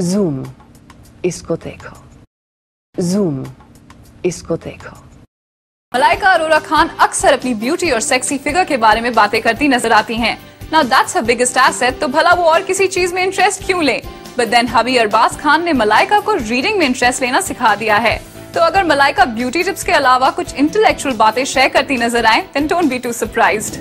Zoom, इसको देखो, zoom, इसको देखो। मलाइका अरोरा खान अक्सर अपनी ब्यूटी और सेक्सी फिगर के बारे में बातें करती नजर आती हैं। Now that's her biggest asset, तो भला वो और किसी चीज में इंटरेस्ट क्यों ले? But then hubby Arbaaz Khan ने मलाइका को रीडिंग में इंटरेस्ट लेना सिखा दिया है। तो अगर मलाइका ब्यूटी टिप्स के अलावा कुछ इंटेलेक्चुअल बातें शेयर करती नजर आए, then don't be too surprised.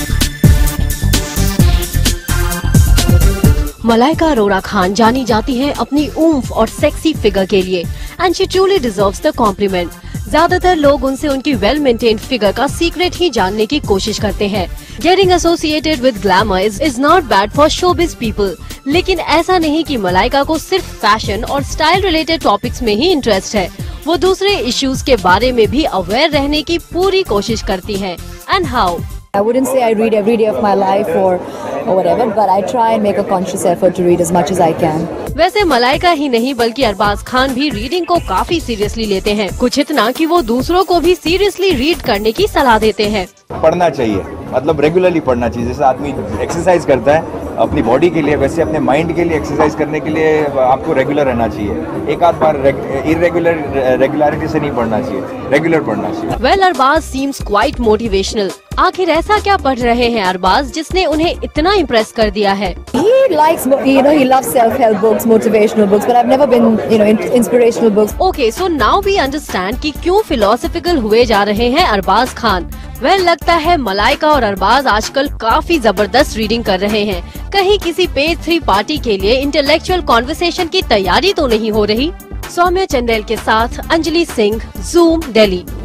Malaika Arora Khan जानी जाती हैं अपनी ऊम्फ और सेक्सी फिगर के लिए and she truly deserves the compliment. ज्यादातर लोग उनसे उनकी वेल मेंटेन्ड फिगर का सीक्रेट ही जानने की कोशिश करते हैं। Getting associated with glamour is not bad for showbiz people, लेकिन ऐसा नहीं कि मलाइका को सिर्फ फैशन और स्टाइल रिलेटेड टॉपिक्स में ही इंटरेस्ट है। वो दूसरे इश्यूज के बारे में भी अवेयर रहने की पूरी कोशिश करती हैं। And how? I wouldn't say I read every day of my life or whatever, but I try and make a conscious effort to read as much as I can. वैसे मलाइका ही नहीं बल्कि अरबाज खान भी रीडिंग को काफी सीरियसली लेते हैं, कुछ इतना कि वो दूसरों को भी सीरियसली रीड करने की सलाह देते हैं। पढ़ना चाहिए, मतलब रेगुलरली पढ़ना चाहिए। जैसे आदमी एक्सरसाइज करता है अपनी बॉडी के लिए, वैसे अपने माइंड के लिए एक्सरसाइज करने के लिए आपको रेगुलर रहना चाहिए। एक आध बार रेगुलरिटी से नहीं पढ़ना चाहिए, रेगुलर पढ़ना चाहिए। Well, Arbaaz seems quite motivational. आखिर ऐसा क्या पढ़ रहे हैं अरबाज जिसने उन्हें इतना इम्प्रेस कर दिया है? He likes, he loves self-help books, motivational books, but I've never been, inspirational books. Okay, so now we understand कि क्यों फिलोसफिकल हुए जा रहे हैं अरबाज खान। वेल, लगता है मलाइका और अरबाज आजकल काफी जबरदस्त रीडिंग कर रहे हैं। कहीं किसी पेज 3 पार्टी के लिए इंटेलेक्चुअल कॉन्वर्सेशन की तैयारी तो नहीं हो रही? सौम्या चंदेल के साथ अंजलि सिंह, जूम, दिल्ली।